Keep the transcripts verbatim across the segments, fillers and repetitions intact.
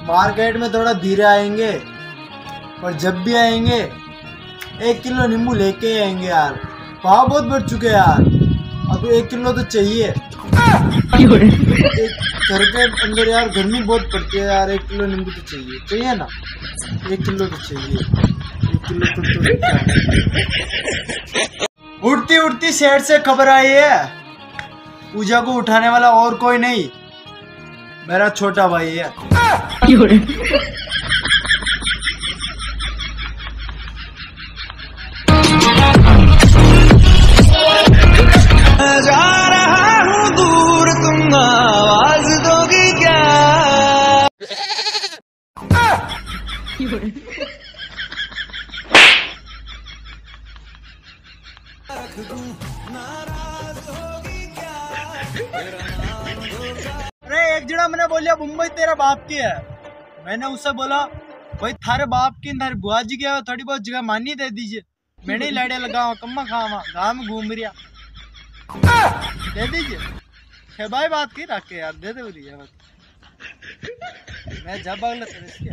Market में थोड़ा धीरे आएंगे, और जब भी आएंगे एक किलो नींबू लेके आएंगे यार। भाव बहुत बढ़ चुके हैं यार, अब एक किलो तो चाहिए। एक घर के अंदर यार गर्मी बहुत पड़ती है यार, एक किलो नींबू तो चाहिए चाहिए ना, एक किलो तो चाहिए, एक किलो तो, तो उड़ती उड़ती शहर से खबर आई है, पूजा को उठाने वाला और कोई नहीं, मेरा छोटा भाई है। जा रहा हूँ दूर, तुम आवाज दोगी क्या? अरे एक जड़ा मैंने बोलिया मुंबई तेरा बाप की है, मैंने उससे बोला भाई थारे बाप की थारे बुआ जी की है, थोड़ी बहुत जगह मानी दे दीजिए, मैंने ही लाड़े लगावा कम्मा खावा गाँव में घूम रिया, दे दीजिए। है भाई बात की रख के यार, दे दे रही मैं जब अगला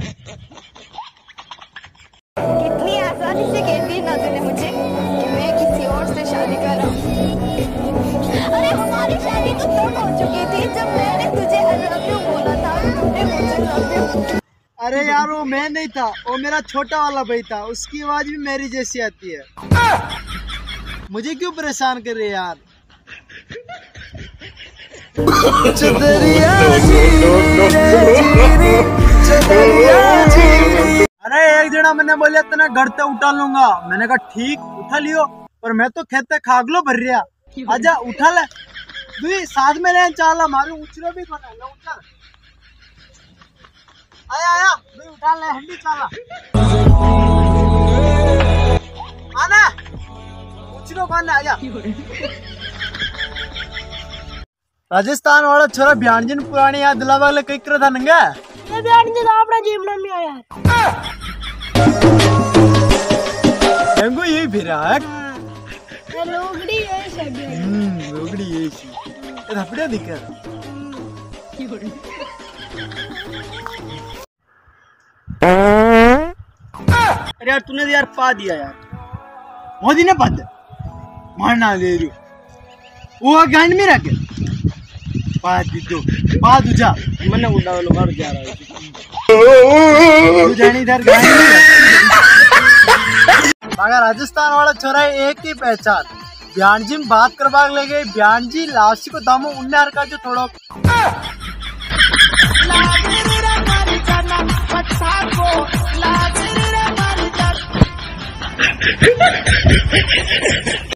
कितनी आसानी से कह दी ना तूने मुझे कि मैं किसी और से शादी कर रहा हूँ। अरे हमारी शादी तो तब हो चुकी थी जब मैंने तुझे आई लव यू बोला था, तूने मुझे लव यू। अरे यार वो मैं नहीं था, वो मेरा छोटा वाला भाई था, उसकी आवाज भी मेरी जैसी आती है। मुझे क्यों परेशान कर रहे यार? अरे एक जना मैंने बोलिया तना घर से उठा लूंगा, मैंने कहा ठीक उठा लियो, पर मैं तो खेते खागलो भर रिया, आजा उठा ले दुई साथ में ले चाला मारू उचरो भी बना ले उठा आया आया दुई उठा ले हंडी चाला आना उचरो बना आजा। राजस्थान वाला छोरा ब्याणजन पुरानी याद दिलावा ले कई कर था नंगा ये ब्याणजन अपना जीवन में आया डेंगू यही फिरा है ये लोगड़ी ये शब्द हम्म लोगड़ी ये सी ये थपड़े दिख अरे यार तूने यार पा दिया यार, मोदी ने पा दिया मारना दे रही वो गांड में रखे पा दी दो पा दूजा मैंने उड़ा वालों मार जा रहा है तू जानी इधर गांड में मगर राजस्थान वाला छोरा एक ही पहचान, ब्याणजी में बात करवा ले गए, ब्याणजी लाशी को दामो उन्ने हर का जो थोड़ा